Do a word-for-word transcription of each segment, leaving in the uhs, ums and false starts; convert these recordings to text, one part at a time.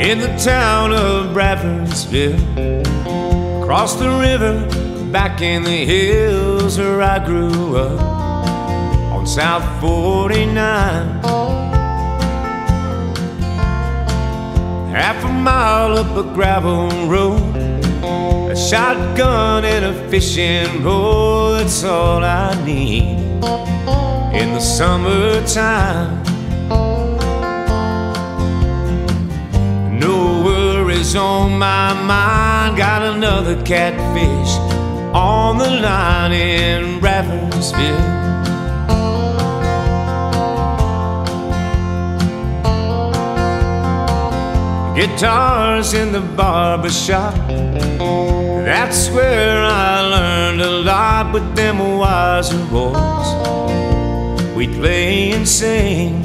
In the town of Bradfordsville, across the river, back in the hills where I grew up, on South forty-nine. Half a mile up a gravel road, a shotgun and a fishing pole, that's all I need in the summertime. No worries on my mind, got another catfish on the line in Bradfordsville. Guitars in the barber shop, that's where I learned a lot with them wiser boys. We'd play and sing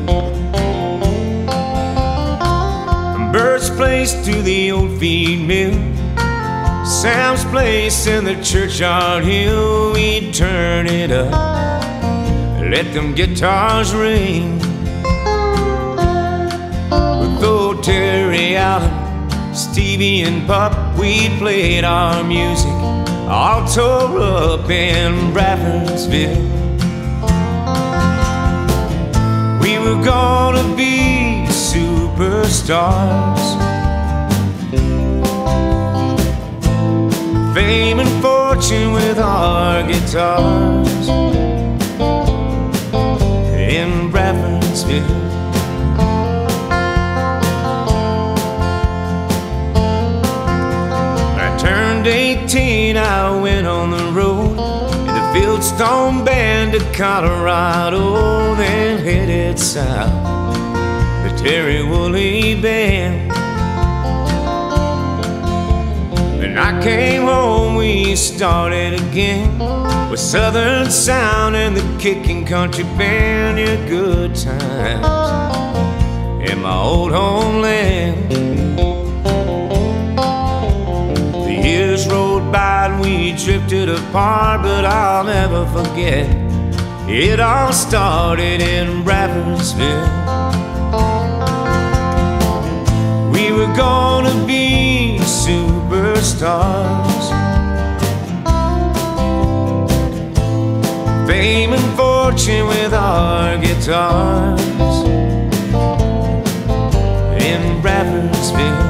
from Bert's place to the old feed mill, Sam's place in the churchyard hill. We'd turn it up, let them guitars ring. With Terry Allen, Stevie and Pup, we played our music all tore up in Bradfordsville. We were gonna be superstars, fame and fortune with our guitars in Bradfordsville. Turned eighteen, I went on the road in the Fieldstone band to Colorado, then headed south, the Terry Woolley band. When I came home, we started again with Southern Sound and the kicking country band. Yeah, good times in my old homeland. Years rolled by and we drifted apart, but I'll never forget it all started in Bradfordsville. We were gonna be superstars, fame and fortune with our guitars in Bradfordsville.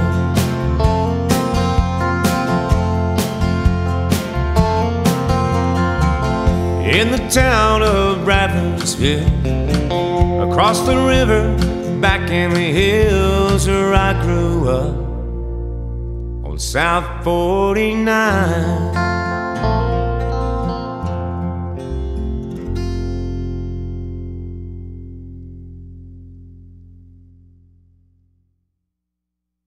In the town of Bradfordsville, across the river, back in the hills where I grew up, on South forty-nine.